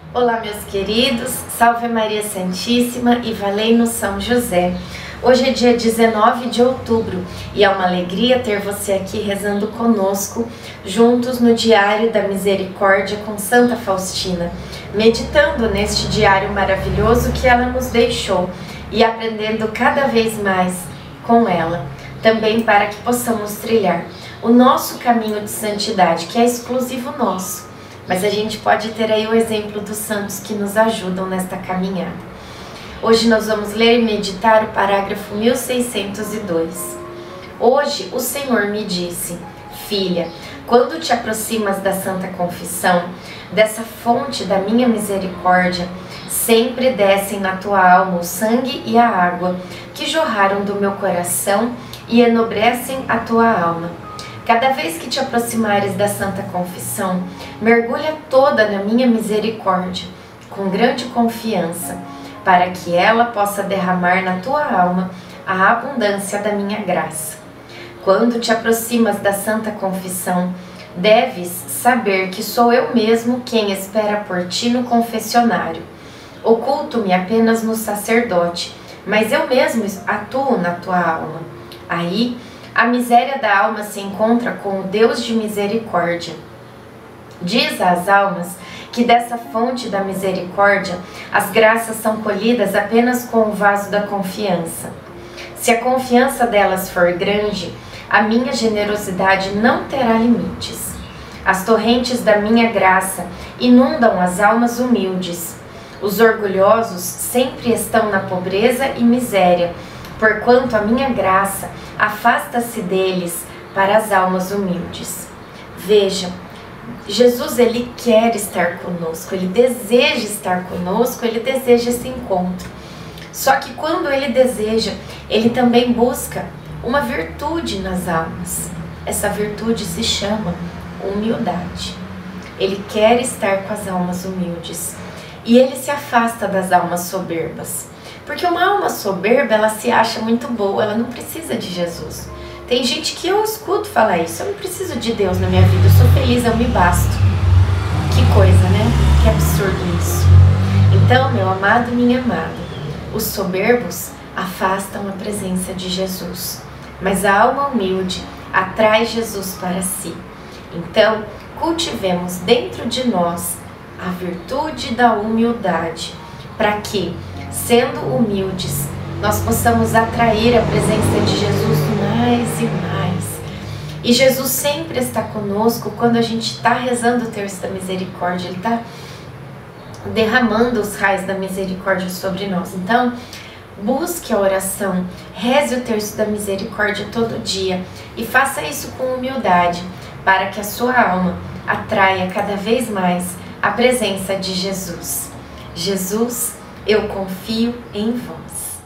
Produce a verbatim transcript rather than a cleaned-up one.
Olá, meus queridos, salve Maria Santíssima e valei-no São José. Hoje é dia dezenove de outubro e é uma alegria ter você aqui rezando conosco, juntos no Diário da Misericórdia com Santa Faustina, meditando neste diário maravilhoso que ela nos deixou e aprendendo cada vez mais com ela, também para que possamos trilhar o nosso caminho de santidade, que é exclusivo nosso. Mas a gente pode ter aí o exemplo dos santos que nos ajudam nesta caminhada. Hoje nós vamos ler e meditar o parágrafo mil seiscentos e dois. Hoje o Senhor me disse: filha, quando te aproximas da Santa Confissão, dessa fonte da minha misericórdia, sempre descem na tua alma o sangue e a água que jorraram do meu coração e enobrecem a tua alma. Cada vez que te aproximares da Santa Confissão, mergulha toda na minha misericórdia, com grande confiança, para que ela possa derramar na tua alma a abundância da minha graça. Quando te aproximas da Santa Confissão, deves saber que sou eu mesmo quem espera por ti no confessionário. Oculto-me apenas no sacerdote, mas eu mesmo atuo na tua alma. Aí, a miséria da alma se encontra com o Deus de misericórdia. Diz às almas que dessa fonte da misericórdia as graças são colhidas apenas com o vaso da confiança. Se a confiança delas for grande, a minha generosidade não terá limites. As torrentes da minha graça inundam as almas humildes. Os orgulhosos sempre estão na pobreza e miséria, porquanto a minha graça afasta-se deles para as almas humildes. Veja, Jesus ele quer estar conosco, ele deseja estar conosco, ele deseja esse encontro. Só que quando ele deseja, ele também busca uma virtude nas almas. Essa virtude se chama humildade. Ele quer estar com as almas humildes e ele se afasta das almas soberbas. Porque uma alma soberba, ela se acha muito boa, ela não precisa de Jesus. Tem gente que eu escuto falar isso: eu não preciso de Deus na minha vida, eu sou feliz, eu me basto. Que coisa, né? Que absurdo isso. Então, meu amado, minha amada, os soberbos afastam a presença de Jesus, mas a alma humilde atrai Jesus para si. Então, cultivemos dentro de nós a virtude da humildade, para que, sendo humildes, nós possamos atrair a presença de Jesus mais e mais. E Jesus sempre está conosco quando a gente está rezando o terço da misericórdia. Ele está derramando os raios da misericórdia sobre nós. Então, busque a oração, reze o terço da misericórdia todo dia e faça isso com humildade, para que a sua alma atraia cada vez mais a presença de Jesus. Jesus, eu confio em vós.